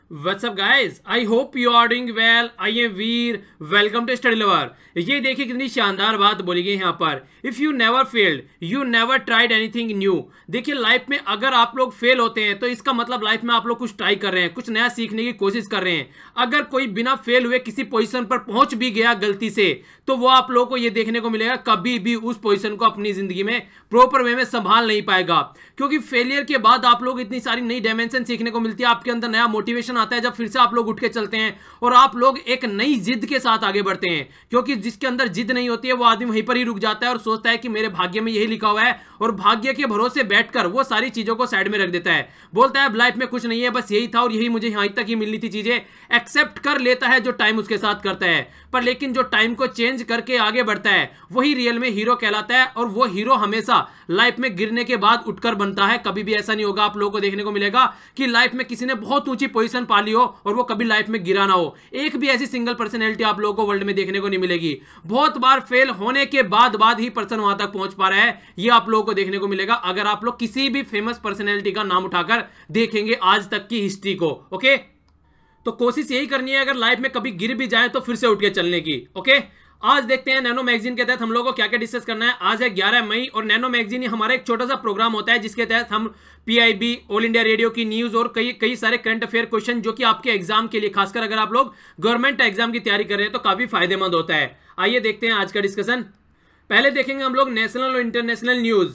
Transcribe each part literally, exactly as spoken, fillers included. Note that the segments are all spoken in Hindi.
What's up guys? I hope you are doing well. I am Veer. Welcome to Study Lover. ये देखिए कितनी शानदार बात बोली गई यहाँ पर। If you never failed, you never tried anything new. देखिए लाइफ में अगर आप लोग फेल होते हैं तो इसका मतलब लाइफ में आप लोग कुछ ट्राई कर रहे हैं, कुछ नया सीखने की कोशिश कर रहे हैं। अगर कोई बिना फेल हुए किसी पोजीशन पर पहुंच भी गया गलती से, तो वो आप लोगों को ये देखने को मिलेगा कभी भी उस पोजीशन को अपनी जिंदगी में प्रॉपर वे में संभाल नहीं पाएगा। क्योंकि फेलियर के बाद आप लोग इतनी सारी नई डायमेंशन सीखने को मिलती है, आपके अंदर नया मोटिवेशन आता है जब फिर से आप लोग उठ के चलते हैं और आप लोग एक नई जिद के साथ आगे बढ़ते हैं। क्योंकि जिसके अंदर जिद नहीं होती है वो आदमी वहीं पर ही रुक जाता है और सोचता है कि मेरे भाग्य में यही लिखा हुआ है, और भाग्य के भरोसे बैठकर वो सारी चीजों को साइड में रख देता है। बोलता है लाइफ में कुछ नहीं है, बस यही था और यही मुझे यहां तक ही मिलनी थी। चीजें एक्सेप्ट कर लेता है जो टाइम उसके साथ करता है, पर लेकिन जो टाइम को चेंज करके आगे बढ़ता है वही रियल में हीरो कहलाता है। और वो हीरो हमेशा लाइफ में गिरने के बाद उठकर बनता है। कभी भी ऐसा नहीं होगा आप लोगों को देखने को मिलेगा कि लाइफ में किसी ने बहुत ऊंची पोजीशन पा ली हो और वो कभी लाइफ में गिरा ना हो। एक भी ऐसी सिंगल पर्सनैलिटी आप लोगों को वर्ल्ड में देखने को नहीं मिलेगी। बहुत बार फेल होने के बाद बाद ही पर्सन वहां तक पहुंच पा रहा है, ये आप लोगों को देखने को मिलेगा अगर आप लोग किसी भी फेमस पर्सनैलिटी का नाम उठाकर देखेंगे आज तक की हिस्ट्री को। ओके, तो कोशिश यही करनी है अगर लाइफ में कभी गिर भी जाए तो फिर से उठ के चलने की। ओके, आज देखते हैं नैनो मैगजीन के तहत हम लोगों को क्या क्या डिस्कस करना है। आज है ग्यारह मई और नैनो मैगजीन हमारा एक छोटा सा प्रोग्राम होता है जिसके तहत हम पीआईबी, ऑल इंडिया रेडियो की न्यूज और कई कई सारे करंट अफेयर क्वेश्चन जो कि आपके एग्जाम के लिए, खासकर अगर आप लोग गवर्नमेंट एग्जाम की तैयारी कर रहे हैं तो काफी फायदेमंद होता है। आइए देखते हैं आज का डिस्कशन। पहले देखेंगे हम लोग नेशनल और इंटरनेशनल न्यूज।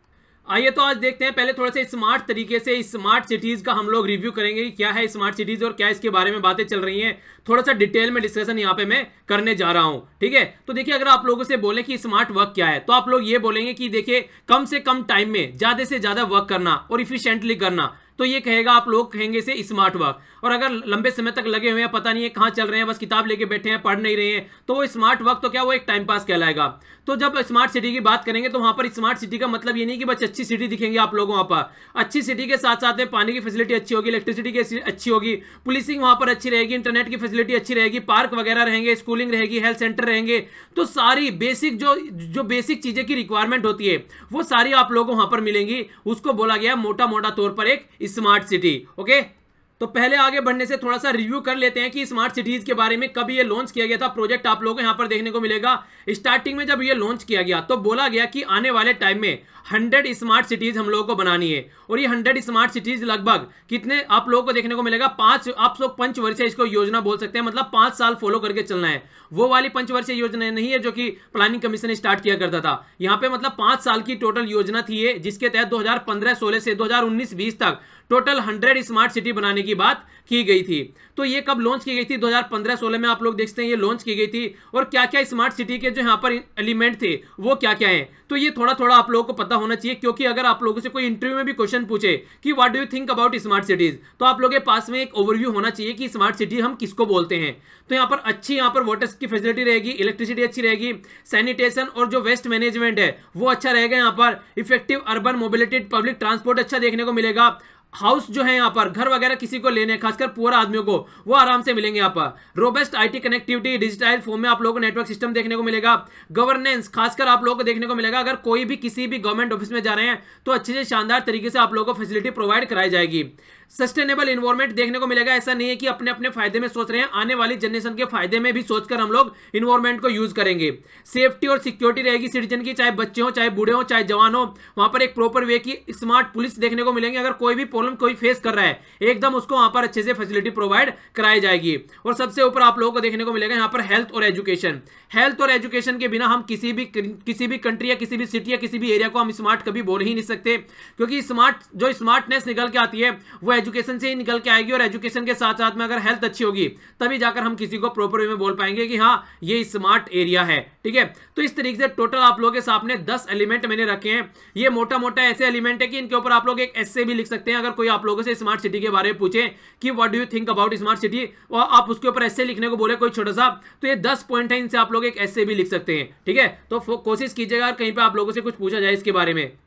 आइए तो आज देखते हैं पहले थोड़ा सा स्मार्ट तरीके से स्मार्ट सिटीज का हम लोग रिव्यू करेंगे कि क्या है स्मार्ट सिटीज और क्या इसके बारे में बातें चल रही हैं। थोड़ा सा डिटेल में डिस्कशन यहाँ पे मैं करने जा रहा हूं। ठीक है, तो देखिए अगर आप लोगों से बोले कि स्मार्ट वर्क क्या है तो आप लोग ये बोलेंगे कि देखिए कम से कम टाइम में ज्यादा से ज्यादा वर्क करना और इफिशिएंटली करना, तो ये कहेगा आप लोग कहेंगे इसे स्मार्ट वर्क। और अगर लंबे समय तक लगे हुए हैं, पता नहीं है कहां चल रहे हैं, बस किताब लेके बैठे हैं, पढ़ नहीं रहे हैं, तो वो स्मार्ट वर्क तो क्या वो एक टाइम पास कहलाएगा। तो जब स्मार्ट सिटी की बात करेंगे तो वहां पर स्मार्ट सिटी का मतलब ये नहीं कि बस अच्छी सिटी दिखेंगे आप लोगों वहां पर। अच्छी सिटी के साथ साथ में पानी की फैसिलिटी अच्छी होगी, इलेक्ट्रिसिटी की अच्छी होगी, पुलिसिंग वहां पर अच्छी रहेगी, इंटरनेट की फैसिलिटी अच्छी रहेगी, पार्क वगैरह रहेंगे, स्कूलिंग रहेगी, हेल्थ सेंटर रहेंगे। तो सारी बेसिक जो जो बेसिक चीजें की रिक्वायरमेंट होती है वो सारी आप लोगों को वहां पर मिलेंगी। उसको बोला गया मोटा मोटा तौर पर एक स्मार्ट सिटी। ओके, तो पहले आगे बढ़ने से थोड़ा सा रिव्यू कर लेते हैं कि स्मार्ट सिटीज के बारे में। कब ये लॉन्च किया गया था प्रोजेक्ट आप लोगों को यहां पर देखने को मिलेगा। स्टार्टिंग में जब ये लॉन्च किया गया तो बोला गया कि आने वाले टाइम में हंड्रेड स्मार्ट सिटीज हम लोगों को बनानी है। और ये हंड्रेड स्मार्ट सिटीज लगभग कितने आप लोगों को देखने को मिलेगा, पांच, आप लोग पंचवर्षीय इसको योजना बोल सकते हैं, मतलब पांच साल फॉलो करके चलना है। वो वाली पंचवर्षीय योजना नहीं है जो कि प्लानिंग कमीशन ने स्टार्ट किया करता था। यहाँ पे मतलब पांच साल की टोटल योजना थी ये, जिसके तहत दो हजार पंद्रह सोलह से दो हजार उन्नीस बीस तक टोटल हंड्रेड स्मार्ट सिटी बनाने की बात की गई थी। तो ये कब लॉन्च की गई थी? दो हजार पंद्रह सोलह में आप लोग देखते हैं ये लॉन्च की गई थी। और क्या क्या स्मार्ट सिटी के जो यहाँ पर एलिमेंट थे वो क्या क्या हैं, तो ये थोड़ा थोड़ा आप लोगों को पता होना चाहिए। क्योंकि अगर आप लोगों से कोई इंटरव्यू में भी क्वेश्चन पूछे कि what do you think about smart cities, तो आप लोगों के पास में एक ओवरव्यू होना चाहिए कि स्मार्ट सिटी हम किसको बोलते हैं। तो यहाँ पर अच्छी यहाँ पर वाटर की फैसिलिटी रहेगी, इलेक्ट्रिसिटी अच्छी रहेगी, सैनिटेशन और जो वेस्ट मैनेजमेंट है वो अच्छा रहेगा। यहाँ पर effective urban mobility, public transport अच्छा देखने को मिलेगा। हाउस जो है यहाँ पर घर वगैरह किसी को लेने, खासकर पुअर आदमियों को, वो आराम से मिलेंगे यहाँ पर। Robust IT connectivity, digital form में आप लोगों को नेटवर्क सिस्टम देखने को मिलेगा। गवर्नेंस खासकर आप लोगों को देखने को मिलेगा, अगर कोई भी किसी भी गवर्नमेंट ऑफिस में जा रहे हैं तो अच्छे से शानदार तरीके से आप लोगों को फैसिलिटी प्रोवाइड कराई जाएगी। सस्टेनेबल इन्वायरमेंट देखने को मिलेगा। ऐसा नहीं है कि अपने अपने फायदे में सोच रहे हैं, आने वाली जनरेशन के फायदे में भी सोचकर हम लोग इन्वायरमेंट को यूज करेंगे। सेफ्टी और सिक्योरिटी रहेगी सिटीजन की, चाहे बच्चे हो, चाहे बूढ़े हो, चाहे जवान हो। वहां पर एक प्रॉपर वे की स्मार्ट पुलिस देखने को मिलेंगे। अगर कोई भी प्रॉब्लम कोई फेस कर रहा है एकदम उसको वहां पर अच्छे से फैसिलिटी प्रोवाइड कराई जाएगी। और सबसे ऊपर आप लोगों को देखने को मिलेगा यहाँ पर हेल्थ और एजुकेशन। हेल्थ और एजुकेशन के बिना हम किसी भी किसी भी कंट्री या किसी भी सिटी या किसी भी एरिया को हम स्मार्ट कभी बोल ही नहीं सकते। क्योंकि स्मार्ट जो स्मार्टनेस निकल के आती है वो एजुकेशन से ही निकल के आएगी। और एजुकेशन के साथ साथ में अगर हेल्थ अच्छी होगी तभी जाकर हम किसी को प्रॉपर वे में बोल पाएंगे कि हाँ ये स्मार्ट एरिया है। ठीक है, तो इस तरीके से टोटल आप लोगों के सामने दस एलिमेंट मैंने रखे हैं। ये मोटा मोटा ऐसे एलिमेंट है कि इनके ऊपर आप लोग एक एस्से भी लिख सकते हैं। अगर कोई आप लोगों से स्मार्ट सिटी के बारे में पूछे कि what do you think about smart city, और आप उसके ऊपर एस्से लिखने को बोले कोई छोटा सा, तो ये दस पॉइंट है, इनसे आप लोग एक एस्से भी लिख सकते हैं। ठीक है, तो कोशिश कीजिएगा कहीं पे आप लोगों से कुछ पूछा जाए इसके बारे में।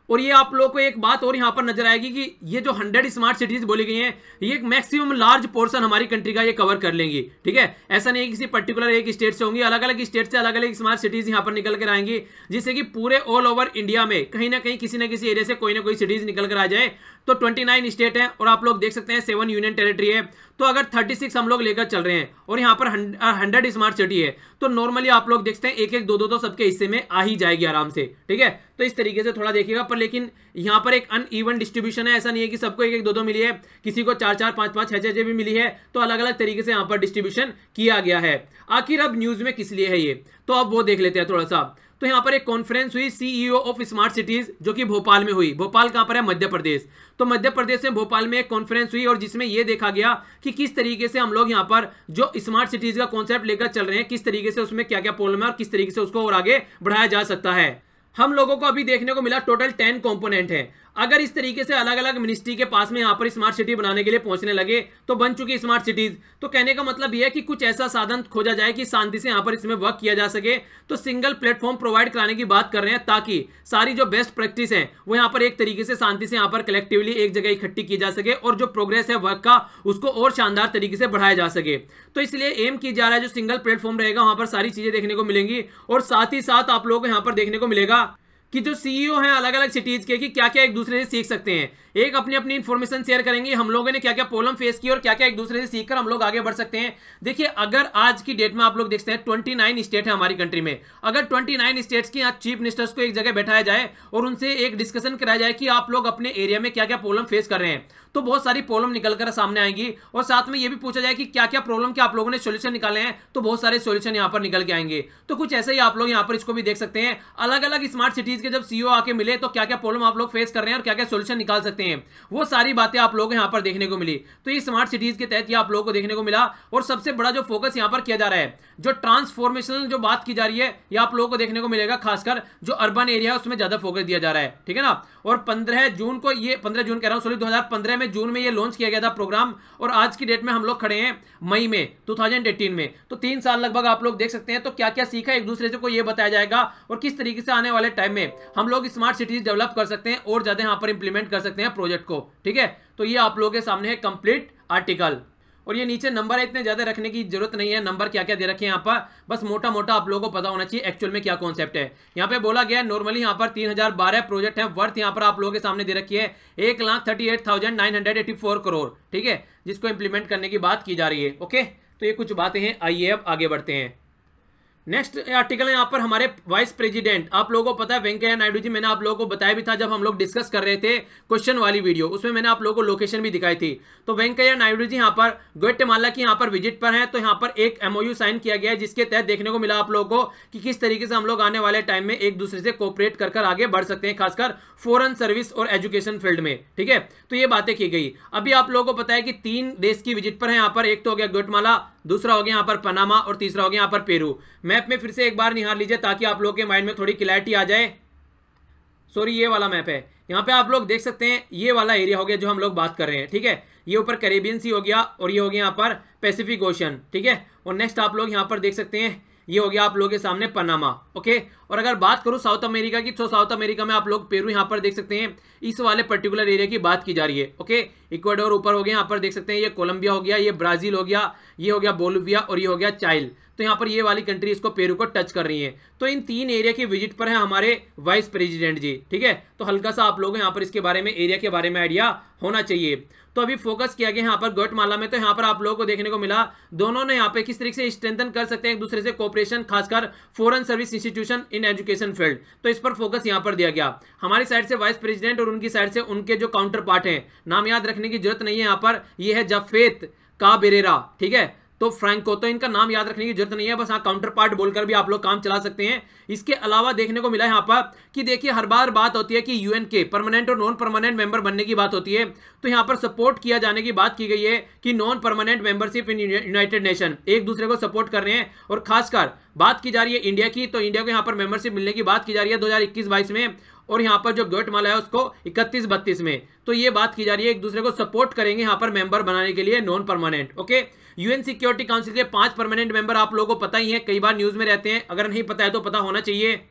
और ये आप लोग को एक बात और यहां पर नजर आएगी कि ये जो हंड्रेड स्मार्ट सिटीज बोली गई हैं, ये एक मैक्सिमम लार्ज पोर्शन हमारी कंट्री का ये कवर कर लेंगी। ठीक है, ऐसा नहीं है किसी पर्टिकुलर एक स्टेट से होंगी, अलग अलग स्टेट से अलग अलग स्मार्ट सिटीज यहां पर निकल कर आएंगी, जिससे कि पूरे ऑल ओवर इंडिया में कहीं ना कहीं किसी ना किसी एरिया से कोई ना कोई सिटीज निकल कर आ जाए। तो उनतीस स्टेट है और आप लोग देख सकते हैं सेवन यूनियन टेरिटरी है, तो अगर छत्तीस हम लोग लेकर चल रहे हैं और यहाँ पर हंड्रेड स्मार्ट सिटी है, तो नॉर्मली आप लोग देखते हैं एक एक दो दो तो सबके हिस्से में आ ही जाएगी आराम से। ठीक है, तो इस तरीके से थोड़ा देखिएगा, पर लेकिन यहाँ पर एक अनइवन डिस्ट्रीब्यूशन है, ऐसा नहीं है कि सबको एक एक दो दो मिली है, किसी को चार चार पांच पांच छह छह भी मिली है, तो अलग अलग तरीके से यहाँ पर डिस्ट्रीब्यूशन किया गया है। आखिर अब न्यूज में किस लिए है ये, तो अब वो देख लेते हैं थोड़ा सा। तो यहाँ पर एक कॉन्फ्रेंस हुई सीईओ ऑफ स्मार्ट सिटीज, जो कि भोपाल में हुई। भोपाल कहाँ पर है? मध्य प्रदेश। तो मध्य प्रदेश में भोपाल में एक कॉन्फ्रेंस हुई और जिसमें यह देखा गया कि किस तरीके से हम लोग यहाँ पर जो स्मार्ट सिटीज का कॉन्सेप्ट लेकर चल रहे हैं, किस तरीके से उसमें क्या क्या प्रॉब्लम है और किस तरीके से उसको और आगे बढ़ाया जा सकता है। हम लोगों को अभी देखने को मिला टोटल टेन कंपोनेंट है। अगर इस तरीके से अलग अलग मिनिस्ट्री के पास में यहाँ पर स्मार्ट सिटी बनाने के लिए पहुंचने लगे तो बन चुकी स्मार्ट सिटीज। तो कहने का मतलब यह है कि कुछ ऐसा साधन खोजा जाए कि शांति से यहाँ पर इसमें वर्क किया जा सके। तो सिंगल प्लेटफॉर्म प्रोवाइड कराने की बात कर रहे हैं, ताकि सारी जो बेस्ट प्रैक्टिस है वो यहाँ पर एक तरीके से शांति से यहाँ पर कलेक्टिवली एक जगह इकट्ठी की जा सके और जो प्रोग्रेस है वर्क का उसको और शानदार तरीके से बढ़ाया जा सके। तो इसलिए एम की जा रहा है जो सिंगल प्लेटफॉर्म रहेगा वहां पर सारी चीजें देखने को मिलेंगी और साथ ही साथ आप लोगों को यहाँ पर देखने को मिलेगा कि जो सीईओ हैं अलग अलग सिटीज के, कि क्या क्या एक दूसरे से सीख सकते हैं, एक अपनी अपनी इंफॉर्मेशन शेयर करेंगे, हम लोगों ने क्या क्या प्रॉब्लम फेस की और क्या क्या एक दूसरे से सीखकर हम लोग आगे बढ़ सकते हैं। देखिए, अगर आज की डेट में आप लोग देखते हैं उनतीस स्टेट है हमारी कंट्री में, अगर उनतीस स्टेट्स के यहाँ चीफ मिनिस्टर्स को एक जगह बैठाया जाए और उनसे एक डिस्कशन कराया जाए कि आप लोग अपने एरिया में क्या क्या प्रॉब्लम फेस कर रहे हैं, तो बहुत सारी प्रॉब्लम निकल कर सामने आएंगी और साथ में ये भी पूछा जाए कि क्या क्या प्रॉब्लम के आप लोगों ने सोल्यूशन निकाले हैं, तो बहुत सारे सोल्यूशन यहाँ पर निकल के आएंगे। तो कुछ ऐसे ही आप लोग यहाँ पर इसको भी देख सकते हैं, अलग अलग स्मार्ट सिटीज के जब सीईओ आके मिले तो क्या क्या प्रॉब्लम आप लोग फेस कर रहे हैं और क्या क्या सोल्यूशन निकाल सकते हैं, वो सारी बातें आप लोगों को यहाँ पर देखने को मिली। तो ये स्मार्ट सिटीज के तहत ये आप लोगों को देखने को मिला और सबसे बड़ा जो फोकस यहाँ पर किया जा रहा है, जो ट्रांसफॉर्मेशनल जो बात की जा रही है, ये आप लोगों को देखने को मिलेगा, खासकर जो अर्बन एरिया है उसमें ज्यादा फोकस दिया जा रहा है। ठीक है ना, और पंद्रह जून को ये पंद्रह जून कह रहा हूं सॉरी दो हज़ार पंद्रह में जून में ये लॉन्च किया गया था प्रोग्राम, और आज की डेट में हम लोग खड़े हैं मई में दो हज़ार अठारह में। तो तीन साल लगभग आप लोग देख सकते हैं। तो क्या क्या सीखा एक दूसरे से को ये बताया जाएगा और किस तरीके से आने वाले टाइम में हम लोग स्मार्ट सिटीज डेवलप कर सकते हैं और ज्यादा यहाँ पर इंप्लीमेंट कर सकते हैं प्रोजेक्ट को। ठीक है, तो ये आप लोगों के सामने है कंप्लीट आर्टिकल। और ये नीचे नंबर इतने ज्यादा रखने की जरूरत नहीं है, नंबर क्या क्या दे रखे हैं यहाँ पर, बस मोटा मोटा आप लोगों को पता होना चाहिए एक्चुअल में क्या कॉन्सेप्ट है। यहाँ पे बोला गया नॉर्मली यहाँ पर तीन हजार बारह प्रोजेक्ट है, वर्थ यहाँ पर आप लोगों के सामने दे रखी है एक lakh thirty eight thousand nine hundred eighty four crore. ठीक है, जिसको इंप्लीमेंट करने की बात की जा रही है। ओके, तो ये कुछ बातें हैं, आइए अब आगे बढ़ते हैं। नेक्स्ट आर्टिकल है यहाँ पर हमारे वाइस प्रेसिडेंट। आप लोगों को पता है वेंकैया नायडू जी, मैंने आप लोगों को बताया भी था जब हम लोग डिस्कस कर रहे थे क्वेश्चन वाली वीडियो, उसमें मैंने आप लोगों को लोकेशन भी दिखाई थी। तो वेंकैया नायडू जी यहाँ पर ग्वाटेमाला की यहाँ पर विजिट पर हैं, तो यहाँ पर एक एमओयू साइन किया गया है, जिसके तहत देखने को मिला आप लोगों को कि किस तरीके से हम लोग आने वाले टाइम में एक दूसरे से कोऑपरेट कर कर आगे बढ़ सकते हैं, खासकर फॉरेन सर्विस और एजुकेशन फील्ड में। ठीक है, तो ये बातें की गई। अभी आप लोगों को पता है कि तीन देश की विजिट पर है यहाँ पर, एक तो हो गया ग्वाटेमाला, दूसरा हो गया यहाँ पर पनामा और तीसरा हो गया यहाँ पर पेरू। मैप में फिर से एक बार निहार लीजिए ताकि आप लोगों के माइंड में थोड़ी क्लैरिटी आ जाए। सॉरी, ये वाला मैप है, यहाँ पे आप लोग देख सकते हैं ये वाला एरिया हो गया जो हम लोग बात कर रहे हैं। ठीक है, ये ऊपर कैरेबियन सी हो गया और ये हो गया यहाँ पर पैसिफिक ओशन। ठीक है, और नेक्स्ट आप लोग यहाँ पर देख सकते हैं ये हो गया आप लोगों के सामने पनामा। ओके, और अगर बात करूं साउथ अमेरिका की, तो साउथ अमेरिका में आप लोग पेरू यहाँ पर देख सकते हैं, इस वाले पर्टिकुलर एरिया की बात की जा रही है। ओके, इक्वाडोर ऊपर हो गया, यहाँ पर देख सकते हैं ये कोलंबिया हो गया, ये ब्राजील हो गया, ये हो गया बोलिविया और ये हो गया चाइल। तो यहाँ पर ये वाली कंट्री इसको पेरू को टच कर रही है। तो इन तीन एरिया की विजिट पर है हमारे वाइस प्रेसिडेंट जी। ठीक है, तो हल्का सा आप लोग यहाँ पर इसके बारे में एरिया के बारे में आइडिया होना चाहिए। तो अभी फोकस किया गया यहाँ पर ग्वाटेमाला में, तो यहाँ पर आप लोगों को देखने को मिला दोनों ने यहाँ पे किस तरीके से स्ट्रेंथन कर सकते हैं एक दूसरे से कोऑपरेशन, खासकर foreign service institution in education field. तो इस पर फोकस यहाँ पर दिया गया हमारी साइड से वाइस प्रेसिडेंट और उनकी साइड से उनके जो काउंटर पार्ट हैं, नाम याद रखने की जरूरत नहीं है यहाँ पर, ये है जाफेत काबेरेरा। ठीक है, तो फ्रैंको, तो इनका नाम याद रखने की जरूरत नहीं है, बस हाँ काउंटर पार्ट बोलकर भी आप लोग काम चला सकते हैं। इसके अलावा देखने को मिला यहाँ पर कि देखिए हर बार बात होती है कि यूएन के परमानेंट और नॉन परमानेंट मेंबर बनने की बात होती है, तो यहाँ पर सपोर्ट किया जाने की बात की गई है कि non permanent membership in United Nation एक दूसरे को सपोर्ट कर रहे हैं। और खासकर बात की जा रही है इंडिया की, तो इंडिया को यहाँ पर मेंबरशिप मिलने की बात की जा रही है दो हजार इक्कीस बाईस में, और यहाँ पर जो ग्वाटेमाला है उसको इकतीस बत्तीस में। तो ये बात की जा रही है एक दूसरे को सपोर्ट करेंगे यहाँ पर मेंबर बनाने के लिए non permanent. Okay, UN security council के पांच परमानेंट मेंबर आप लोगों को पता ही है, कई बार न्यूज में रहते हैं, अगर नहीं पता है तो पता होना चाहिए।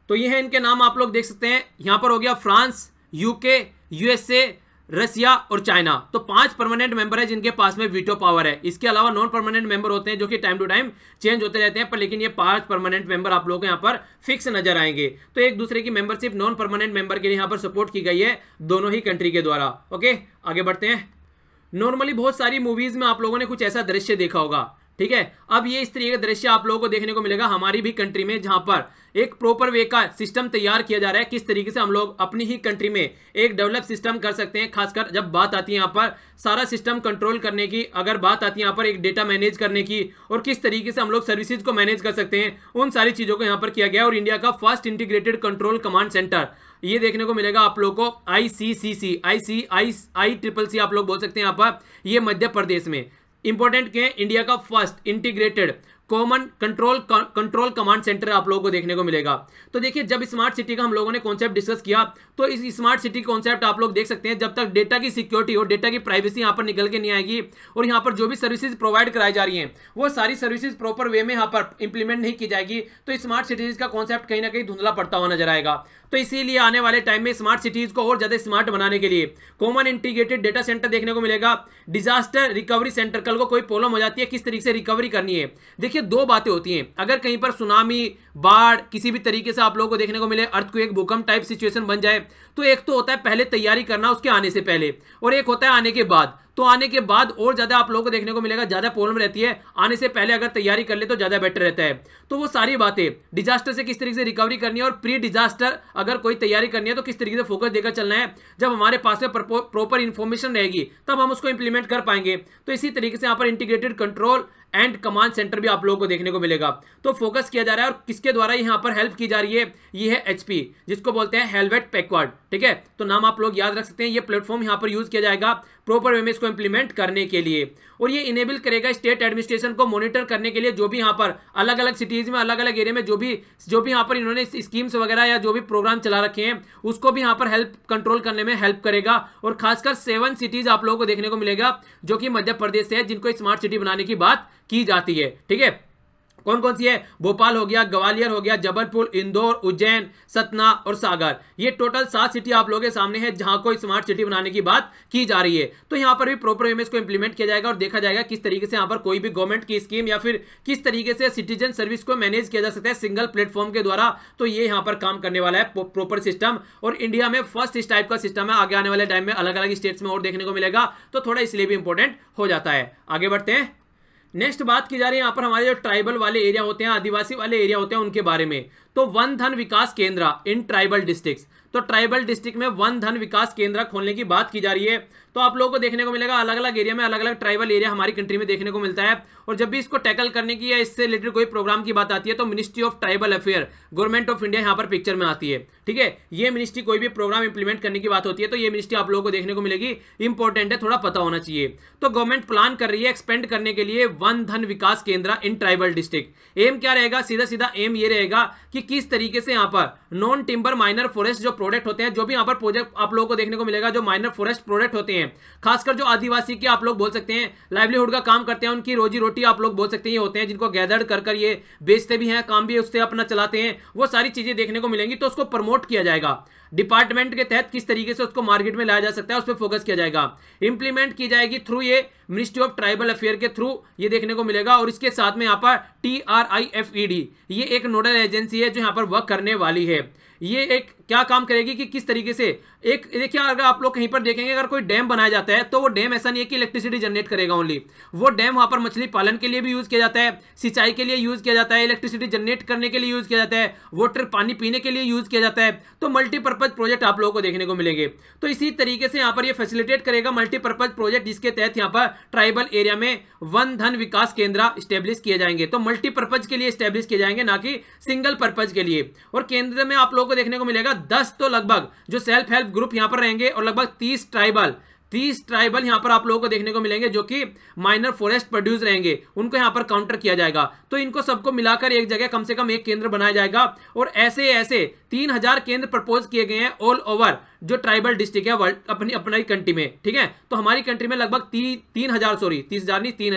तो ये है इनके नाम, आप लोग देख सकते हैं यहां पर हो गया फ्रांस, यूके, यूएसए, रसिया और चाइना। तो पांच परमानेंट मेंबर है जिनके पास में वीटो पावर है। इसके अलावा नॉन परमानेंट मेंबर होते हैं जो कि टाइम टू टाइम चेंज होते रहते हैं, पर लेकिन ये पांच परमानेंट मेंबर आप लोगों को यहाँ पर फिक्स नजर आएंगे। तो एक दूसरे की मेंबरशिप नॉन परमानेंट मेंबर के लिए यहाँ पर सपोर्ट की गई है दोनों ही कंट्री के द्वारा। ओके, आगे बढ़ते हैं। नॉर्मली बहुत सारी मूवीज में आप लोगों ने कुछ ऐसा दृश्य देखा होगा, ठीक है। अब ये इस तरीके का दृश्य आप लोगों को देखने को मिलेगा हमारी भी कंट्री में, जहां पर एक प्रॉपर वे का सिस्टम तैयार किया जा रहा है, किस तरीके से हम लोग अपनी ही कंट्री में एक डेवलप सिस्टम कर सकते हैं। खासकर जब बात आती है यहाँ पर सारा सिस्टम कंट्रोल करने की, अगर बात आती है यहाँ पर एक डेटा मैनेज करने की, और किस तरीके से हम लोग सर्विसेज को मैनेज कर सकते हैं, उन सारी चीजों को यहाँ पर किया गया। और इंडिया का first integrated control command centre ये देखने को मिलेगा आप लोग को आई सी सी सी आई सी आई आई ट्रिपल सी आप लोग बोल सकते हैं यहाँ पर, ये मध्य प्रदेश में। इंपॉर्टेंट क्या है, इंडिया का first integrated common control control command centre आप लोगों को देखने को मिलेगा। तो देखिए, जब स्मार्ट सिटी का हम लोगों ने कॉन्सेप्ट डिस्कस किया, तो इस स्मार्ट सिटी कॉन्सेप्ट आप लोग देख सकते हैं, जब तक डेटा की सिक्योरिटी और डेटा की प्राइवेसी यहाँ पर निकल के नहीं आएगी, और यहाँ पर जो भी सर्विसेज प्रोवाइड कराई जा रही हैं वो सारी सर्विसेज प्रॉपर वे में यहाँ पर इंप्लीमेंट नहीं की जाएगी, तो स्मार्ट सिटीज का कॉन्सेप्ट कहीं ना कहीं धुंधला पड़ता हुआ नजर आएगा। तो इसीलिए आने वाले टाइम में स्मार्ट सिटीज को और ज्यादा स्मार्ट बनाने के लिए कॉमन इंटीग्रेटेड डेटा सेंटर देखने को मिलेगा। डिजास्टर रिकवरी सेंटर, कल को कोई प्रॉब्लम हो जाती है, किस तरीके से रिकवरी करनी है। देखिए, दो बातें होती हैं, अगर कहीं पर सुनामी, बाढ़, किसी भी तरीके से आप लोगों को देखने को मिले, अर्थक्वेक, भूकंप टाइप सिचुएशन बन जाए, तो एक तो होता है पहले तैयारी करना उसके आने से पहले, और एक होता है आने के बाद। तो आने के बाद और ज्यादा आप लोगों को देखने को मिलेगा, ज्यादा प्रॉब्लम रहती है, आने से पहले अगर तैयारी कर ले तो ज्यादा बेटर रहता है। तो वो सारी बातें, डिजास्टर से किस तरीके से रिकवरी करनी है, और प्री डिजास्टर अगर कोई तैयारी करनी है तो किस तरीके से फोकस देकर चलना है, जब हमारे पास में प्रॉपर इंफॉर्मेशन रहेगी तब हम उसको इंप्लीमेंट कर पाएंगे। तो इसी तरीके से यहाँ पर integrated control and command centre भी आप लोगों को देखने को मिलेगा। तो फोकस किया जा रहा है, और किसके द्वारा यहाँ पर हेल्प की जा रही है, ये है एचपी, जिसको बोलते हैं हेलवेट पैकवर्ड, ठीक है। तो नाम आप लोग याद रख सकते हैं। ये प्लेटफॉर्म यहाँ पर यूज किया जाएगा प्रॉपर वे में इसको इंप्लीमेंट करने के लिए, और ये इनेबल करेगा स्टेट एडमिनिस्ट्रेशन को मॉनिटर करने के लिए, जो भी यहाँ पर अलग अलग सिटीज में, अलग अलग एरिया में जो भी जो भी यहाँ पर इन्होंने स्कीम्स वगैरह या जो भी प्रोग्राम चला रखे हैं, उसको भी यहाँ पर हेल्प कंट्रोल करने में हेल्प करेगा। और खासकर सेवन सिटीज आप लोगों को देखने को मिलेगा जो कि मध्य प्रदेश से है, जिनको स्मार्ट सिटी बनाने की बात की जाती है, ठीक है। कौन कौन सी है, भोपाल हो गया, ग्वालियर हो गया, जबलपुर, इंदौर, उज्जैन, सतना और सागर। ये टोटल सात सिटी आप लोगों के सामने है जहां को स्मार्ट सिटी बनाने की बात की जा रही है। तो यहां पर भी प्रॉपर वे में इसको इंप्लीमेंट किया जाएगा, और देखा जाएगा किस तरीके से यहां पर कोई भी गवर्नमेंट की स्कीम या फिर किस तरीके से सिटीजन सर्विस को मैनेज किया जा सकता है सिंगल प्लेटफॉर्म के द्वारा। तो ये यहां पर काम करने वाला है प्रॉपर सिस्टम, और इंडिया में फर्स्ट इस टाइप का सिस्टम है। आगे आने वाले टाइम में अलग अलग स्टेट्स में और देखने को मिलेगा, तो थोड़ा इसलिए भी इंपॉर्टेंट हो जाता है। आगे बढ़ते हैं। नेक्स्ट बात की जा रही है यहाँ पर हमारे जो ट्राइबल वाले एरिया होते हैं, आदिवासी वाले एरिया होते हैं, उनके बारे में। तो one Dhan Vikas Kendra in tribal districts, तो ट्राइबल डिस्ट्रिक्ट में वन धन विकास केंद्र खोलने की बात की जा रही है। तो आप लोगों को देखने को मिलेगा अलग अलग एरिया में अलग अलग ट्राइबल एरिया हमारी कंट्री में देखने को मिलता है, और जब भी इसको टैकल करने की या इससे रिलेटेड कोई प्रोग्राम की बात आती है तो ministry of tribal affair, government of India यहाँ पर पिक्चर में आती है, ठीक है। ये मिनिस्ट्री कोई भी प्रोग्राम इंप्लीमेंट करने की बात होती है तो ये मिनिस्ट्री आप लोगों को देखने को मिलेगी, इंपॉर्टेंट है, थोड़ा पता होना चाहिए। तो गवर्नमेंट प्लान कर रही है एक्सपेंड करने के लिए one Dhan Vikas Kendra in tribal district. M क्या रहेगा, सीधा सीधा एम ये रहेगा कि किस तरीके से यहाँ पर नॉन टिम्बर माइनर फॉरेस्ट जो प्रोडक्ट होते हैं, जो भी यहाँ पर प्रोजेक्ट आप लोगों को देखने को मिलेगा, जो माइनर फॉरेस्ट प्रोडक्ट होते हैं, खासकर जो आदिवासी के आप लोग बोल सकते हैं लाइवलीहुड का काम करते हैं, उनकी रोजी रोटी आप लोग बोल सकते हैं, ये होते हैं जिनको गैदर कर कर ये बेचते भी हैं, काम भी उससे अपना चलाते हैं, वो सारी चीजें देखने को मिलेंगी। तो उसको प्रमोट किया जाएगा डिपार्टमेंट के तहत, किस तरीके से उसको मार्केट में लाया जा सकता है उस पर फोकस किया जाएगा। इंप्लीमेंट की जाएगी थ्रू ये मिनिस्ट्री ऑफ ट्राइबल अफेयर के थ्रू ये देखने को मिलेगा, और इसके साथ में यहाँ पर T R I F E D ये एक नोडल एजेंसी है जो यहाँ पर वर्क करने वाली है। ये एक क्या काम करेगी कि किस तरीके से, एक देखिए अगर आप लोग कहीं पर देखेंगे अगर कोई डैम बनाया जाता है तो वो डैम ऐसा नहीं है कि इलेक्ट्रिसिटी जनरेट करेगा ओनली, वो डैम वहां पर मछली पालन के लिए भी यूज किया जाता है, सिंचाई के लिए यूज किया जाता है, इलेक्ट्रिसिटी जनरेट करने के लिए यूज किया जाता है, वाटर पानी पीने के लिए यूज किया जाता है। तो मल्टीपर्पज प्रोजेक्ट आप लोगों को देखने को मिलेंगे। तो इसी तरीके से यहाँ पर ये फैसिलिटेट करेगा मल्टीपर्पज प्रोजेक्ट, जिसके तहत यहाँ पर ट्राइबल एरिया में वन धन विकास केंद्र स्टेब्लिश किए जाएंगे। तो मल्टीपर्पज के लिए स्टेब्लिश किए जाएंगे, ना कि सिंगल पर्पज के लिए। और केंद्र में आप लोगों को देखने को मिलेगा दस तो लगभग जो सेल्फ हेल्प ग्रुप यहां पर रहेंगे, और लगभग तीस ट्राइबल तीस ट्राइबल यहां पर आप लोगों को देखने को मिलेंगे जो कि माइनर फॉरेस्ट प्रोड्यूस रहेंगे, उनको यहां पर काउंटर किया जाएगा। तो इनको सबको मिलाकर एक जगह कम से कम एक केंद्र बनाया जाएगा, और ऐसे ऐसे तीन हजार केंद्र प्रपोज किए गए हैं ऑल ओवर जो ट्राइबल डिस्ट्रिक्ट है वर्ल्ड अपनी अपनी कंट्री में, ठीक है। तो हमारी कंट्री में लगभग ती, तीन हजार सॉरी तीस हजार नहीं तीन हजार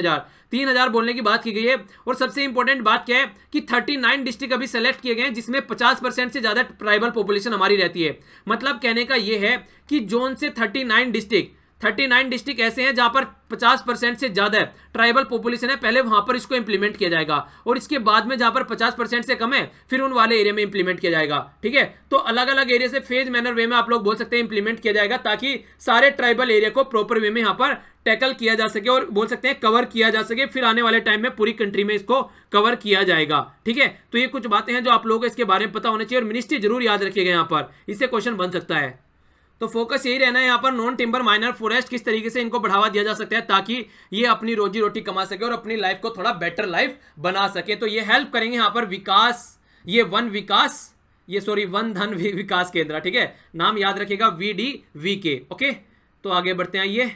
तीन हजार बोलने की बात की गई है। और सबसे इंपॉर्टेंट बात क्या है कि थर्टी नाइन डिस्ट्रिक्ट अभी सेलेक्ट किए गए हैं जिसमें पचास परसेंट से ज्यादा ट्राइबल पॉपुलेशन हमारी रहती है। मतलब कहने का यह है कि जोन से thirty nine district thirty nine district ऐसे हैं जहां पर पचास परसेंट से ज्यादा ट्राइबल पॉपुलेशन है, पहले वहां पर इसको इंप्लीमेंट किया जाएगा और इसके बाद में जहां पर पचास परसेंट से कम है फिर उन वाले एरिया में इंप्लीमेंट किया जाएगा। ठीक है, तो अलग अलग एरिया से फेज मैनर वे में आप लोग बोल सकते हैं इंप्लीमेंट किया जाएगा ताकि सारे ट्राइबल एरिया को प्रॉपर वे में यहां पर टैकल किया जा सके और बोल सकते हैं कवर किया जा सके। फिर आने वाले टाइम में पूरी कंट्री में इसको कवर किया जाएगा। ठीक है, तो ये कुछ बातें हैं जो आप लोगों को इसके बारे में पता होना चाहिए और मिनिस्ट्री जरूर याद रखिएगा, यहां पर इससे क्वेश्चन बन सकता है। तो फोकस यही रहना है यहाँ पर नॉन टिम्बर माइनर फॉरेस्ट किस तरीके से इनको बढ़ावा दिया जा सकता है ताकि ये अपनी रोजी रोटी कमा सके और अपनी लाइफ को थोड़ा बेटर लाइफ बना सके। तो ये हेल्प करेंगे यहाँ पर विकास, ये वन विकास, ये सॉरी वन धन विकास केंद्र। ठीक है, नाम याद रखिएगा V D V K. Okay, तो आगे बढ़ते हैं। ये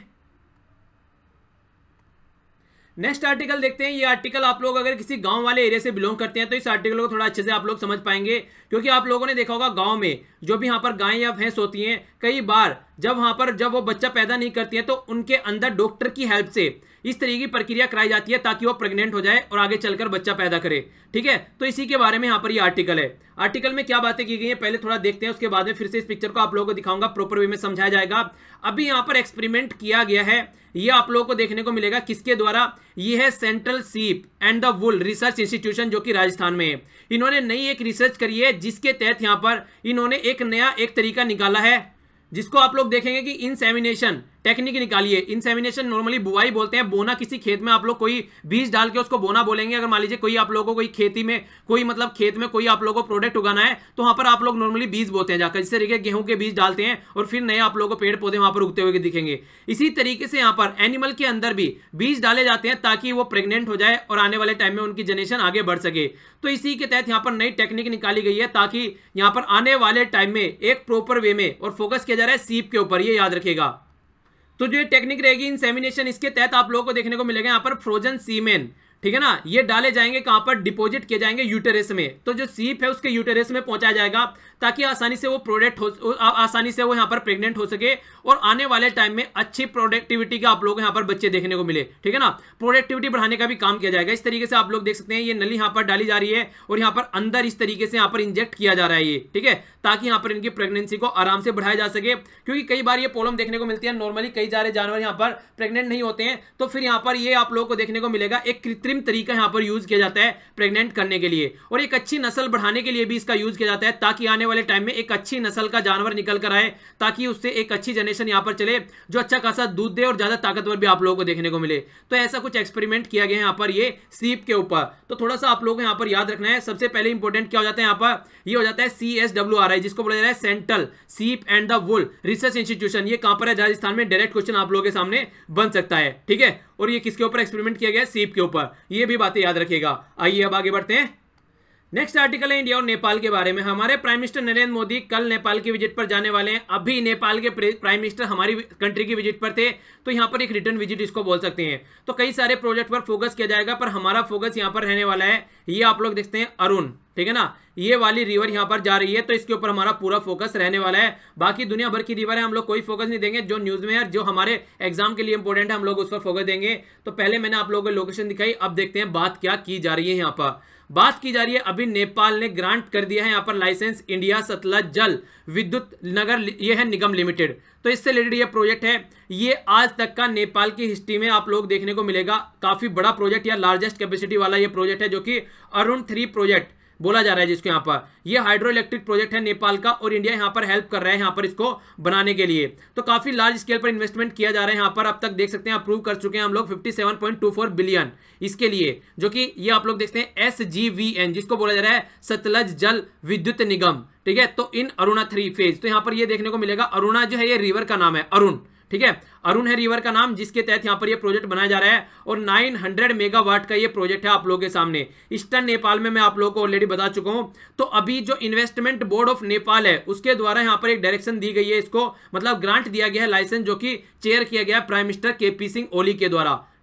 नेक्स्ट आर्टिकल देखते हैं। ये आर्टिकल आप लोग अगर किसी गांव वाले एरिया से बिलोंग करते हैं तो इस आर्टिकल को थोड़ा अच्छे से आप लोग समझ पाएंगे, क्योंकि आप लोगों ने देखा होगा गांव में जो भी यहाँ पर गाय या भैंस होती हैं, कई बार जब वहां पर जब वो बच्चा पैदा नहीं करती है तो उनके अंदर डॉक्टर की हेल्प से इस तरीके की प्रक्रिया कराई जाती है ताकि वो प्रेग्नेंट हो जाए और आगे चलकर बच्चा पैदा करे। ठीक है, तो इसी के बारे में यहाँ पर ये आर्टिकल है। आर्टिकल में क्या बातें की गई हैं पहले थोड़ा देखते हैं, उसके बाद में फिर से इस पिक्चर को आप लोगों को दिखाऊंगा, प्रॉपर वे में समझाया जाएगा। अभी यहाँ पर एक्सपेरिमेंट किया गया है, ये आप लोगों को देखने को मिलेगा किसके द्वारा, ये है central sheep and the wool research institution जो कि राजस्थान में है। इन्होंने नई एक रिसर्च करी है जिसके तहत यहाँ पर इन्होंने एक नया एक तरीका निकाला है जिसको आप लोग देखेंगे कि इंसेमिनेशन टेक्निक निकालिए। इंसेमिनेशन नॉर्मली बुआई बोलते हैं, बोना किसी खेत में आप लोग कोई बीज डाल के उसको बोना बोलेंगे। अगर मान लीजिए कोई आप लोगों को कोई खेती में कोई मतलब खेत में कोई आप लोगों को प्रोडक्ट उगाना है तो वहां पर आप लोग नॉर्मली बीज बोते हैं जाकर, जिस तरीके गेहूं के बीज डालते हैं और फिर नए आप लोगों को पेड़ पौधे वहां पर उगते हुए दिखेंगे। इसी तरीके से यहाँ पर एनिमल के अंदर भी बीज डाले जाते हैं ताकि वो प्रेग्नेंट हो जाए और आने वाले टाइम में उनकी जनरेशन आगे बढ़ सके। तो इसी के तहत यहाँ पर नई टेक्निक निकाली गई है ताकि यहाँ पर आने वाले टाइम में एक प्रॉपर वे में और फोकस किया जा रहा है सीप के ऊपर, ये याद रखिएगा। तो जो ये टेक्निक रहेगी इंसेमिनेशन, इसके तहत आप लोगों को देखने को मिलेगा यहाँ पर फ्रोजन सीमेन, ठीक है ना, ये डाले जाएंगे कहां पर, डिपॉजिट किए जाएंगे यूटेरस में। तो जो सीप है उसके यूटेरस में पहुंचाया जाएगा ताकि आसानी से वो प्रोडक्ट हो आसानी से वो यहाँ पर प्रेग्नेंट हो सके और आने वाले टाइम में अच्छी प्रोडक्टिविटी का आप लोग यहाँ पर बच्चे देखने को मिले। ठीक है ना, प्रोडक्टिविटी बढ़ाने का भी काम किया जाएगा। इस तरीके से आप लोग देख सकते हैं ये नली यहाँ पर डाली जा रही है और यहाँ पर अंदर इस तरीके से यहाँ पर इंजेक्ट किया जा रहा है ये, ठीक है, ताकि यहाँ पर इनकी प्रेगनेंसी को आराम से बढ़ाया जा सके। क्योंकि कई बार ये प्रॉब्लम देखने को मिलती है, नॉर्मली कई सारे जानवर यहाँ पर प्रेग्नेंट नहीं होते हैं, तो फिर यहाँ पर ये आप लोगों को देखने को मिलेगा एक कृत्रिम तरीका यहाँ पर यूज किया जाता है प्रेग्नेंट करने के लिए और एक अच्छी नस्ल बढ़ाने के लिए भी इसका यूज किया जाता है ताकि आने वाले टाइम में एक अच्छी नस्ल का जानवर निकल कर आए ताकि उससे एक अच्छी जनरेशन यहाँ पर चले जो अच्छा खासा दूध दे और ज्यादा ताकतवर भी आप लोगों को देखने को मिले। तो ऐसा कुछ एक्सपेरिमेंट किया गया है यहाँ पर ये सीप के ऊपर। तो थोड़ा सा आप लोगों को यहाँ पर याद रखना है, सबसे पहले इंपॉर्टेंट क्या हो जाता है यहाँ पर, ये हो जाता है C S W R I, जिसको बोला जा रहा है central sheep and the wool research institution. ये कहां पर है, राजस्थान में। डायरेक्ट क्वेश्चन आप लोगों के सामने बन सकता है, ठीक है। और ये किसके ऊपर एक्सपेरिमेंट किया गया है, सीप के ऊपर। ये भी बातें याद रखिएगा। आइए अब आगे बढ़ते हैं। नेक्स्ट आर्टिकल है इंडिया और नेपाल के बारे में। हमारे प्राइम मिनिस्टर नरेंद्र मोदी कल नेपाल की विजिट पर जाने वाले हैं। अभी नेपाल के प्राइम मिनिस्टर हमारी कंट्री की विजिट पर थे, तो यहाँ पर एक रिटर्न विजिट इसको बोल सकते हैं। तो कई सारे प्रोजेक्ट पर फोकस किया जाएगा, पर हमारा फोकस यहाँ पर रहने वाला है, ये आप लोग देखते हैं अरुण, ठीक है ना, ये वाली रिवर यहाँ पर जा रही है, तो इसके ऊपर हमारा पूरा फोकस रहने वाला है। बाकी दुनिया भर की रिवर है, हम लोग कोई फोकस नहीं देंगे। जो न्यूज में है, जो हमारे एग्जाम के लिए इंपॉर्टेंट है, हम लोग उस पर फोकस देंगे। तो पहले मैंने आप लोगों को लोकेशन दिखाई, अब देखते हैं बात क्या की जा रही है। यहाँ पर बात की जा रही है, अभी नेपाल ने ग्रांट कर दिया है यहाँ पर लाइसेंस इंडिया सतलज जल विद्युत नगर, ये है निगम लिमिटेड। तो इससे रिलेटेड ये प्रोजेक्ट है, ये आज तक का नेपाल की हिस्ट्री में आप लोग देखने को मिलेगा काफी बड़ा प्रोजेक्ट या लार्जेस्ट कैपेसिटी वाला ये प्रोजेक्ट है, जो कि अरुण थ्री प्रोजेक्ट बोला जा रहा है, जिसको यहाँ पर ये हाइड्रो इलेक्ट्रिक प्रोजेक्ट है नेपाल का, और इंडिया यहाँ पर हेल्प कर रहा है यहाँ पर इसको बनाने के लिए। तो काफी लार्ज स्केल पर इन्वेस्टमेंट किया जा रहा है यहाँ पर। अब तक देख सकते हैं अप्रूव कर चुके हैं हम लोग सत्तावन पॉइंट दो चार बिलियन इसके लिए, जो कि ये आप लोग देखते हैं एस जी वी एन, जिसको बोला जा रहा है सतलज जल विद्युत निगम, ठीक है। तो इन अरुणा थ्री फेज, तो यहाँ पर ये देखने को मिलेगा, अरुणा जो है ये रिवर का नाम है, अरुण, ठीक है, अरुण है रिवर का नाम, जिसके तहत यहाँ पर ये प्रोजेक्ट बनाया जा रहा है। और नौ सौ मेगावाट का ये प्रोजेक्ट है आप लोगों के सामने। ईस्टर्न नेपाल में मैं आप लोगों को ऑलरेडी बता चुका हूं। तो अभी जो इन्वेस्टमेंट बोर्ड ऑफ नेपाल है, उसके द्वारा यहाँ पर एक डायरेक्शन दी गई है, इसको मतलब ग्रांट दिया गया है लाइसेंस, जो कि चेयर किया गया prime minister K P Singh Oli के द्वारा, ठीक है।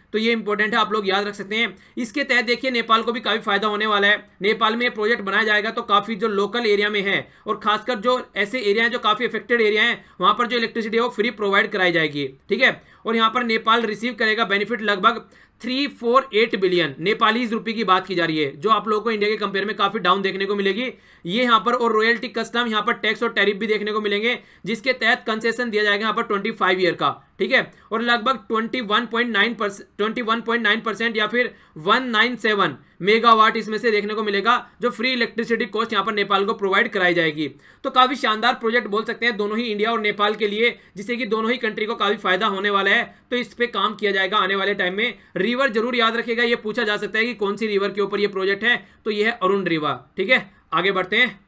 तो ये इंपॉर्टेंट है, आप लोग याद रख सकते हैं। इसके तहत देखिए नेपाल को भी काफी फायदा होने वाला है। नेपाल में प्रोजेक्ट बनाया जाएगा तो काफी जो लोकल एरिया में है और खासकर जो ऐसे एरिया हैं जो काफी अफेक्टेड एरिया हैं, वहां पर जो इलेक्ट्रिसिटी है वो फ्री प्रोवाइड कराई जाएगी, ठीक है। और यहाँ पर नेपाल रिसीव करेगा बेनिफिट लगभग three four eight billion Nepalese रुपए की बात की जा रही है, जो आप लोगों को इंडिया के कंपेयर में काफी डाउन देखने को मिलेगी ये यहाँ पर। और रॉयल्टी, कस्टम, यहाँ पर टैक्स और टैरिफ भी देखने को मिलेंगे, जिसके तहत कंसेशन दिया जाएगा यहाँ पर ट्वेंटी फाइव ईयर का, ठीक है। और लगभग twenty one point nine percent twenty one point nine percent या फिर वन नाइन सेवन मेगावाट इसमें से देखने को मिलेगा, जो फ्री इलेक्ट्रिसिटी कॉस्ट यहाँ पर नेपाल को प्रोवाइड कराई जाएगी। तो काफी शानदार प्रोजेक्ट बोल सकते हैं दोनों ही इंडिया और नेपाल के लिए, जिससे कि दोनों ही कंट्री को काफी फायदा होने वाला है। तो इस पे काम किया जाएगा आने वाले टाइम में। रिवर जरूर याद रखिएगा, ये पूछा जा सकता है कि कौन सी रिवर के ऊपर ये प्रोजेक्ट है, तो ये है अरुण रिवर, ठीक है। आगे बढ़ते हैं,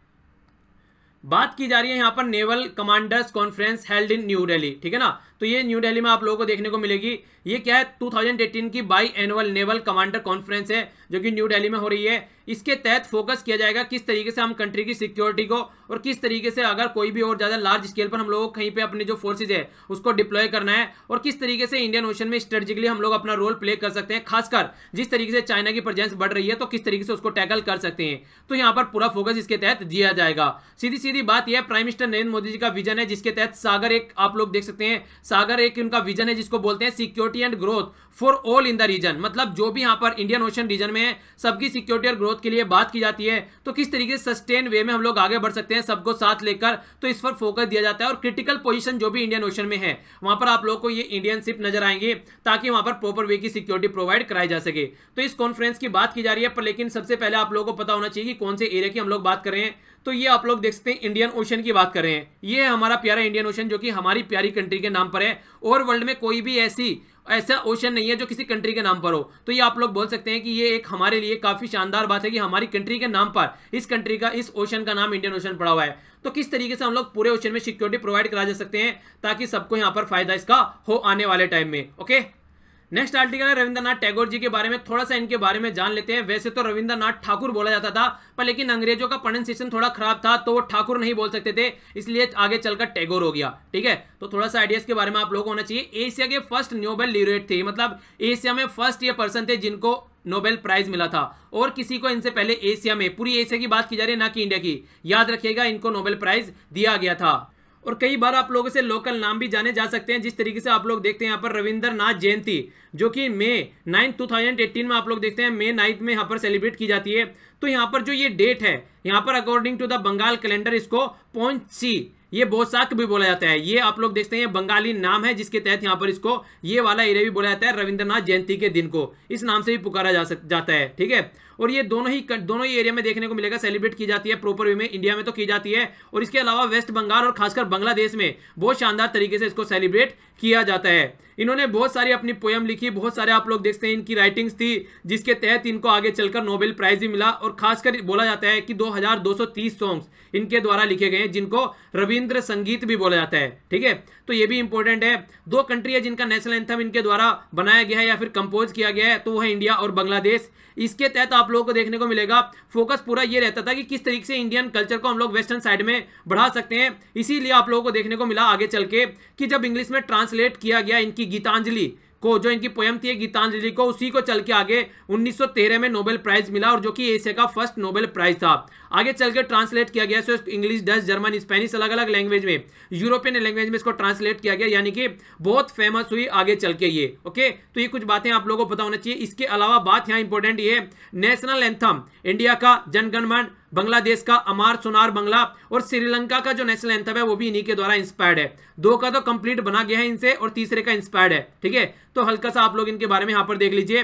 बात की जा रही है यहाँ पर naval commanders conference held in New Delhi, ठीक है ना। तो ये न्यू दिल्ली में आप लोगों को देखने को मिलेगी। ये क्या है, टू थाउजेंड एटीन की biannual naval commander conference है, जो कि न्यू दिल्ली में हो रही है। इसके तहत फोकस किया जाएगा किस तरीके से हम कंट्री की सिक्योरिटी को और किस तरीके से अगर कोई भी और ज्यादा लार्ज स्केल पर हम लोगों को कहीं पे अपनी जो फोर्सेज है उसको डिप्लॉय करना है, और किस तरीके से इंडियन ओशन में स्ट्रेटेजिकली हम लोग अपना रोल प्ले कर सकते हैं, खासकर जिस तरीके से चाइना की प्रेजेंस बढ़ रही है तो किस तरीके से उसको टैकल कर सकते हैं। तो यहाँ पर पूरा फोकस इसके तहत दिया जाएगा। सीधी सीधी बात यह, प्राइम मिनिस्टर नरेंद्र मोदी जी का विजन है, जिसके तहत सागर एक आप लोग देख सकते हैं, सागर एक उनका विजन है जिसको बोलते हैं security and growth for all in the region. मतलब जो भी यहाँ पर इंडियन ओशन रीजन में है सबकी सिक्योरिटी और ग्रोथ के लिए बात की जाती है, तो किस तरीके से सस्टेन वे में हम लोग आगे बढ़ सकते हैं सबको साथ लेकर, तो इस पर फोकस दिया जाता है। और क्रिटिकल पोजीशन जो भी इंडियन ओशन में है वहां पर आप लोग को ये इंडियन शिप नजर आएंगे, ताकि वहां पर प्रॉपर वे की सिक्योरिटी प्रोवाइड कराई जा सके। तो इस कॉन्फ्रेंस की बात की जा रही है, पर लेकिन सबसे पहले आप लोगों को पता होना चाहिए कि कौन से एरिया की हम लोग बात कर रहे हैं। तो ये आप लोग देख सकते हैं इंडियन ओशन की बात कर रहे हैं। ये है हमारा प्यारा इंडियन ओशन, जो कि हमारी प्यारी कंट्री के नाम पर है, और वर्ल्ड में कोई भी ऐसी ऐसा ओशन नहीं है जो किसी कंट्री के नाम पर हो। तो ये आप लोग बोल सकते हैं कि ये एक हमारे लिए काफी शानदार बात है कि हमारी कंट्री के नाम पर इस कंट्री का, इस ओशन का नाम इंडियन ओशन पड़ा हुआ है। तो किस तरीके से हम लोग पूरे ओशन में सिक्योरिटी प्रोवाइड करा जा सकते हैं, ताकि सबको यहाँ पर फायदा इसका हो आने वाले टाइम में। ओके, नेक्स्ट आर्टिकल है रविंद्रनाथ टैगोर जी के बारे में। थोड़ा सा इनके बारे में जान लेते हैं। वैसे तो रविंद्रनाथ ठाकुर बोला जाता था, पर लेकिन अंग्रेजों का प्रोनाउंसिएशन थोड़ा खराब था, तो वो ठाकुर नहीं बोल सकते थे, इसलिए आगे चलकर टैगोर हो गया, ठीक है। तो थोड़ा सा आइडियाज के बारे में आप लोगों को होना चाहिए। एशिया के फर्स्ट नोबेल लॉरेट थे, मतलब एशिया में फर्स्ट ये पर्सन थे जिनको नोबेल प्राइज मिला था, और किसी को इनसे पहले एशिया में, पूरी एशिया की बात की जा रही है ना कि इंडिया की, याद रखिएगा, इनको नोबेल प्राइज दिया गया था। और कई बार आप लोगों से लोकल नाम भी जाने जा सकते हैं, जिस तरीके से आप लोग देखते हैं यहाँ पर रविंद्रनाथ जयंती, जो कि May nine two thousand eighteen में आप लोग देखते हैं मई नाइन्थ में यहाँ पर सेलिब्रेट की जाती है। तो यहाँ पर जो ये डेट है, यहाँ पर according to the Bengal calendar इसको पोंची, ये बोसाक भी बोला जाता है। ये आप लोग देखते हैं बंगाली नाम है, जिसके तहत यहाँ पर इसको ये वाला एरिया भी बोला जाता है। रविंद्रनाथ जयंती के दिन को इस नाम से भी पुकारा जा सक जाता है, ठीक है। और ये दोनों ही दोनों ही एरिया में देखने को मिलेगा, सेलिब्रेट की जाती है प्रॉपर वे में। इंडिया में तो की जाती है, और इसके अलावा वेस्ट बंगाल और खासकर बांग्लादेश में बहुत शानदार तरीके से इसको सेलिब्रेट किया जाता है। इन्होंने बहुत सारी अपनी पोयम लिखी, बहुत सारे आप लोग देखते हैं इनकी राइटिंग्स थी, जिसके तहत इनको आगे चलकर नोबेल प्राइज भी मिला। और खासकर बोला जाता है कि दो हज़ार दो सौ तीस सॉन्ग्स इनके द्वारा लिखे गए हैं, जिनको रविंद्र संगीत भी बोला जाता है, ठीक है। तो ये भी इंपॉर्टेंट है। दो कंट्री है जिनका नेशनल एंथम इनके द्वारा बनाया गया है या फिर कंपोज किया गया है, तो वो है इंडिया और बांग्लादेश। इसके तहत आप लोगों को देखने को मिलेगा फोकस पूरा ये रहता था कि किस तरीके से इंडियन कल्चर को हम लोग वेस्टर्न साइड में बढ़ा सकते हैं। इसीलिए आप लोगों को देखने को मिला आगे चल के कि जब इंग्लिश में ट्रांसलेट किया गया इनकी गीतांजलि को, जो इनकी पोयम थी गीतांजलि को, उसी को चल के आगे उन्नीस सौ तेरह में नोबेल प्राइज मिला, और जो कि एशिया का फर्स्ट नोबेल प्राइज था। आगे चल के ट्रांसलेट किया गया, so English, Dutch, German, Spanish, अलग अलग लैंग्वेज में, यूरोपियन लैंग्वेज में इसको ट्रांसलेट किया गया, यानी कि बहुत फेमस हुई आगे चल के ये। ओके, तो ये कुछ बातें आप लोगों को पता होना चाहिए। इसके अलावा बात यहाँ इंपॉर्टेंट ये है, नेशनल एंथम इंडिया का जनगण मन, बांग्लादेश का अमार सोनार बंगला, और श्रीलंका का जो नेशनल एंथम है वो भी इन्हीं के द्वारा इंस्पायर्ड है। दो का तो कंप्लीट बना गया है इनसे, और तीसरे का इंस्पायर्ड है, ठीक है। तो हल्का सा आप लोग इनके बारे में यहाँ पर देख लीजिए।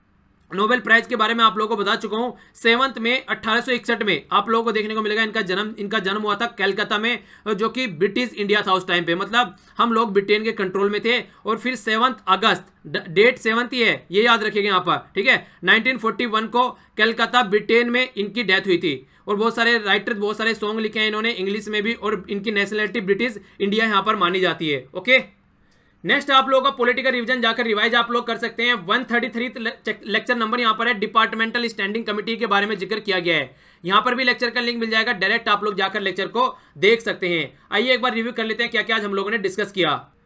नोबेल प्राइज के बारे में आप लोगों को बता चुका हूं। सेवंथ में अठारह सौ इकसठ में आप लोगों को देखने को मिलेगा इनका जन्म इनका जन्म हुआ था कलकत्ता में, जो कि ब्रिटिश इंडिया था उस टाइम पे, मतलब हम लोग ब्रिटेन के कंट्रोल में थे। और फिर सेवंथ अगस्त, डेट सेवंथ ही है, ये याद रखिएगा यहाँ पर, ठीक है। नाइनटीन फोर्टी वन को कलकत्ता ब्रिटेन में इनकी डेथ हुई थी। और बहुत सारे राइटर, बहुत सारे सॉन्ग लिखे हैं इन्होंने इंग्लिश में भी, और इनकी नेशनलिटी ब्रिटिश इंडिया यहाँ पर मानी जाती है। ओके, नेक्स्ट आप लोगों का पॉलिटिकल रिवीजन जाकर रिवाइज आप लोग कर सकते हैं। One thirty three lecture number यहाँ पर है, डिपार्टमेंटल स्टैंडिंग कमेटी के बारे में जिक्र किया गया है। यहाँ पर भी लेक्चर का लिंक मिल जाएगा, डायरेक्ट आप लोग जाकर लेक्चर को देख सकते हैं। आइए एक बार रिव्यू कर लेते हैं क्या क्या आज हम लोगों ने डिस्कस किया।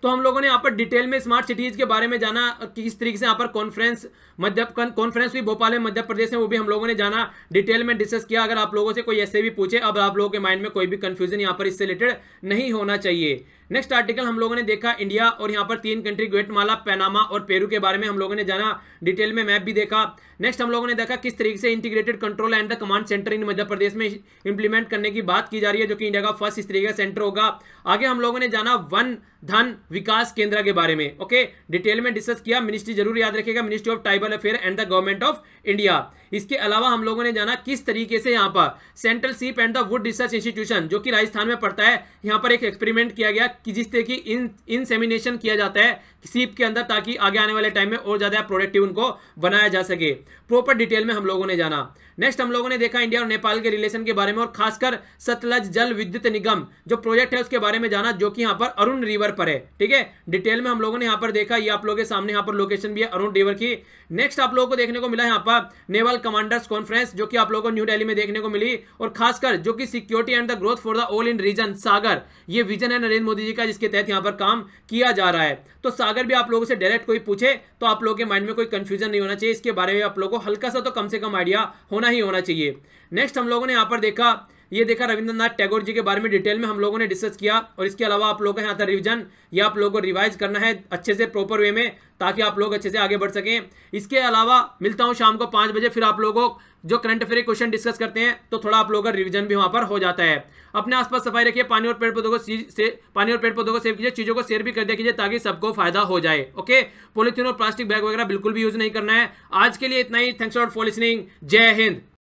तो हम लोगों ने यहाँ पर डिटेल में स्मार्ट सिटीज के बारे में जाना, किस तरीके से यहाँ पर कॉन्फ्रेंस मध्य कॉन्फ्रेंस हुई भोपाल में मध्य प्रदेश में, वो भी हम लोगों ने जाना, डिटेल में डिस्कस किया। अगर आप लोगों से कोई ऐसे भी पूछे, अब आप लोगों के माइंड में कोई भी कंफ्यूजन यहाँ पर इससे रिलेटेड नहीं होना चाहिए। नेक्स्ट आर्टिकल हम लोगों ने देखा इंडिया और यहाँ पर तीन कंट्री ग्वेटमाला, पनामा और पेरू के बारे में हम लोगों ने जाना, डिटेल में मैप भी देखा। नेक्स्ट हम लोगों ने देखा किस तरीके से integrated control and the command center in Madhya Pradesh में इंप्लीमेंट करने की बात की जा रही है, जो कि इंडिया का फर्स्ट इस तरीके का सेंटर होगा। आगे हम लोगों ने जाना वन धन विकास केंद्र के बारे में, ओके, डिटेल में डिस्कस किया। मिनिस्ट्री जरूर याद रखेगा, ministry of tribal affair and the government of India. इसके अलावा हम लोगों ने जाना किस तरीके से यहाँ पर central sheep and the wood research institution, जो कि राजस्थान में पड़ता है, यहाँ पर एक एक्सपेरिमेंट किया गया कि जिस तरह की इन इंसेमिनेशन किया जाता है सीप के अंदर, ताकि आगे आने वाले टाइम में और ज्यादा प्रोडक्टिव उनको बनाया जा सके। प्रॉपर डिटेल में हम लोगों ने जाना। नेक्स्ट हम लोगों ने देखा इंडिया और नेपाल के रिलेशन के बारे में, और खासकर सतलज जल विद्युत निगम जो प्रोजेक्ट है उसके बारे में जाना, जो कि यहाँ पर अरुण रिवर पर है, ठीक है। डिटेल में हम लोगों ने यहाँ पर देखा, ये आप लोगों के सामने यहाँ पर लोकेशन भी है अरुण रिवर की। नेक्स्ट आप लोगों को देखने को मिला यहाँ पर नेवल कमांडर्स कॉन्फ्रेंस, जो कि आप लोगों को न्यू दिल्ली में देखने को मिली, और खासकर जो कि security and the growth for the all in region Sagar, ये विजन है नरेंद्र मोदी जी का, जिसके तहत यहाँ पर काम किया जा रहा है। तो सागर भी आप लोगों से डायरेक्ट कोई पूछे तो आप लोगों के माइंड में कोई कंफ्यूजन नहीं होना चाहिए, इसके बारे में आप लोगों को हल्का सा तो कम से कम आइडिया होना ही होना चाहिए। नेक्स्ट हम लोगों ने यहाँ पर देखा, ये देखा रविंद्रनाथ टैगोर जी के बारे में डिटेल में हम लोगों ने डिस्कस किया, और इसके अलावा आप लोगों का यहाँ था रिवीजन, ये आप लोगों को रिवाइज करना है अच्छे से प्रॉपर वे में, ताकि आप लोग अच्छे से आगे बढ़ सकें। इसके अलावा मिलता हूँ शाम को पाँच बजे, फिर आप लोगों को जो करंट अफेयर क्वेश्चन डिस्कस करते हैं, तो थोड़ा आप लोगों का रिवीजन भी वहाँ पर हो जाता है। अपने आसपास सफाई रखिए, पानी और पेड़ पौधों को से पानी और पेड़ पौधों को सेव कीजिए, चीज़ों को शेयर भी कर दिया कीजिए ताकि सबको फायदा हो जाए, ओके। पॉलिथीन और प्लास्टिक बैग वगैरह बिल्कुल भी यूज नहीं करना है। आज के लिए इतना ही, थैंक्स फॉर लिसनिंग, जय हिंद।